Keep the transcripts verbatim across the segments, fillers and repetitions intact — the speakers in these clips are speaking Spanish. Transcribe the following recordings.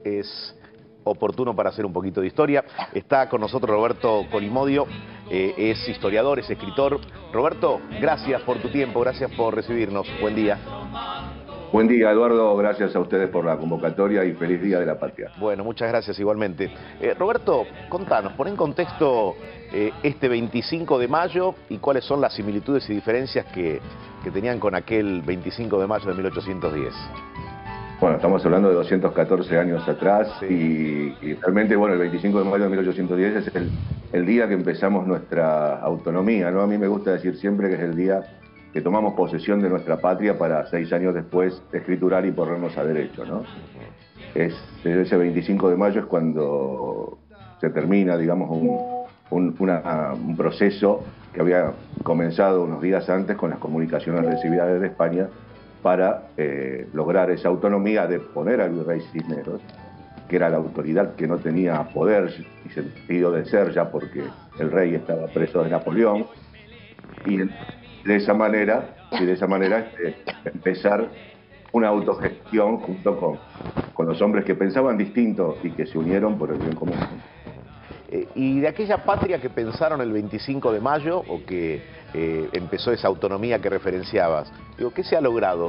es oportuno para hacer un poquito de historia. Está con nosotros Roberto Colimodio, eh, es historiador, es escritor. Roberto, gracias por tu tiempo, gracias por recibirnos. Buen día. Buen día, Eduardo. Gracias a ustedes por la convocatoria y feliz Día de la Patria. Bueno, muchas gracias igualmente. Eh, Roberto, contanos, pon en contexto eh, este veinticinco de mayo y cuáles son las similitudes y diferencias que, que tenían con aquel veinticinco de mayo de mil ochocientos diez. Bueno, estamos hablando de doscientos catorce años atrás, Sí. y, y realmente, bueno, el veinticinco de mayo de mil ochocientos diez es el, el día que empezamos nuestra autonomía, ¿no? A mí me gusta decir siempre que es el día que tomamos posesión de nuestra patria para seis años después escriturar y ponernos a derecho, ¿no? Es, ese veinticinco de mayo es cuando se termina, digamos, un, un, una, un proceso que había comenzado unos días antes con las comunicaciones recibidas desde España para eh, lograr esa autonomía de poner al virrey Cisneros, que era la autoridad que no tenía poder y sentido de ser ya porque el rey estaba preso de Napoleón, y de esa manera, y de esa manera eh, empezar una autogestión junto con, con los hombres que pensaban distinto y que se unieron por el bien común. Eh, y de aquella patria que pensaron el veinticinco de mayo, o que eh, empezó esa autonomía que referenciabas, digo, ¿qué se ha logrado?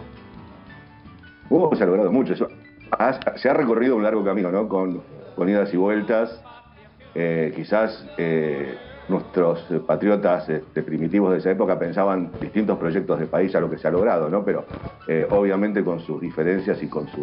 Uh, se ha logrado mucho. Eso, ha, se ha recorrido un largo camino, ¿no? Con, con idas y vueltas. Eh, quizás eh, nuestros patriotas este, primitivos de esa época pensaban distintos proyectos de país a lo que se ha logrado, ¿no? Pero eh, obviamente con sus diferencias y con sus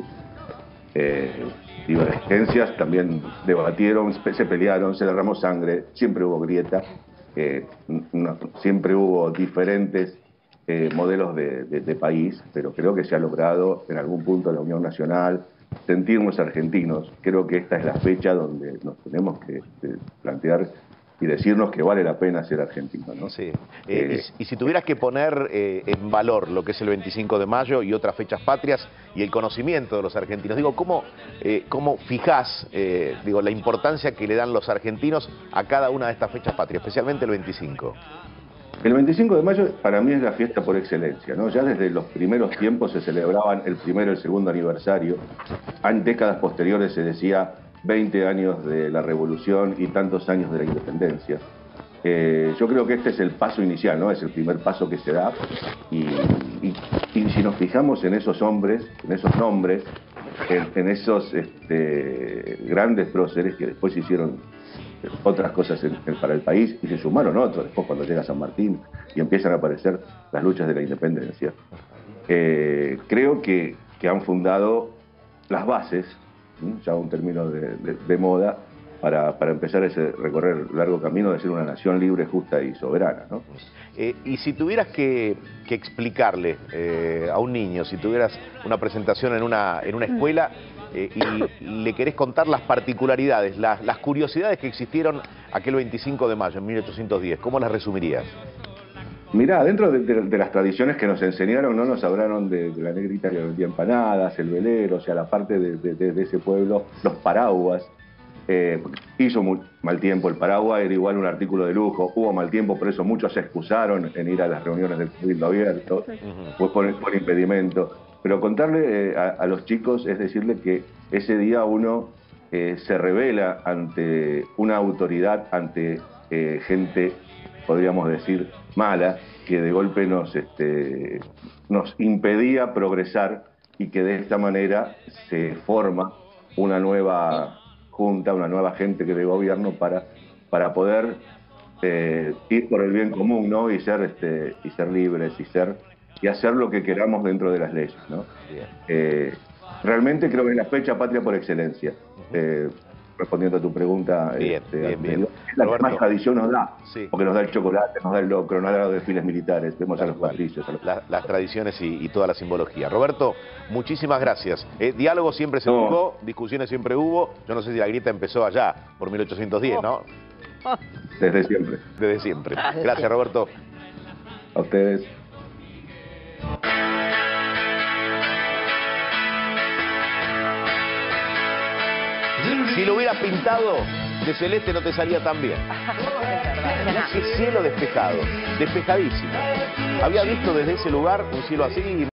eh, divergencias también debatieron, se pelearon, se derramó sangre, siempre hubo grieta, eh, no, siempre hubo diferentes eh, modelos de, de, de país, pero creo que se ha logrado en algún punto la unión nacional, sentirnos argentinos. Creo que esta es la fecha donde nos tenemos que eh, plantear y decirnos que vale la pena ser argentino, ¿no? Sí. Eh, Eh, y, y si tuvieras que poner eh, en valor lo que es el veinticinco de mayo y otras fechas patrias y el conocimiento de los argentinos, digo, ¿cómo, eh, cómo fijás eh, digo, la importancia que le dan los argentinos a cada una de estas fechas patrias, especialmente el veinticinco? El veinticinco de mayo para mí es la fiesta por excelencia, ¿no? Ya desde los primeros tiempos se celebraban el primero y el segundo aniversario. En décadas posteriores se decía veinte años de la Revolución y tantos años de la Independencia. Eh, yo creo que este es el paso inicial, ¿no? Es el primer paso que se da. Y, y, y si nos fijamos en esos hombres, en esos nombres, en, en esos este, grandes próceres que después hicieron otras cosas en, en, para el país, y se sumaron otros después cuando llega San Martín y empiezan a aparecer las luchas de la independencia, eh, creo que, que han fundado las bases, ¿sí? Ya un término de, de, de moda, para, para empezar ese recorrer largo camino de ser una nación libre, justa y soberana, ¿no? Eh, y si tuvieras que, que explicarle eh, a un niño, si tuvieras una presentación en una, en una escuela eh, y le querés contar las particularidades, las, las curiosidades que existieron aquel veinticinco de mayo en mil ochocientos diez, ¿cómo las resumirías? Mirá, dentro de, de, de las tradiciones que nos enseñaron, no nos hablaron de, de la negrita que vendía empanadas, el velero, o sea, la parte de, de, de ese pueblo, los paraguas. Eh, hizo muy mal tiempo, el paraguas era igual un artículo de lujo, hubo mal tiempo, por eso muchos se excusaron en ir a las reuniones del Cabildo Abierto, pues por, por impedimento. Pero contarle eh, a, a los chicos es decirle que ese día uno eh, se revela ante una autoridad, ante eh, gente, podríamos decir, mala, que de golpe nos, este, nos impedía progresar, y que de esta manera se forma una nueva junta, una nueva gente que de gobierno para, para poder eh, ir por el bien común, ¿no? Y ser, este, y ser libres y, ser, y hacer lo que queramos dentro de las leyes, ¿no? Eh, realmente creo que es la fecha patria por excelencia. Eh, respondiendo a tu pregunta, bien, este, bien, bien. Es la que Roberto, más tradición nos da, sí, porque nos da el chocolate, nos da el locro, nos da los desfiles militares, vemos a los patricios. A los... La, las tradiciones y, y toda la simbología. Roberto, muchísimas gracias. Eh, diálogo siempre se no. buscó, discusiones siempre hubo. Yo no sé si la grieta empezó allá, por mil ochocientos diez, ¿no? Desde siempre. Desde siempre. Gracias, Roberto. A ustedes. Si lo hubieras pintado de celeste no te salía tan bien. Ese cielo despejado, despejadísimo. Había visto desde ese lugar un cielo así.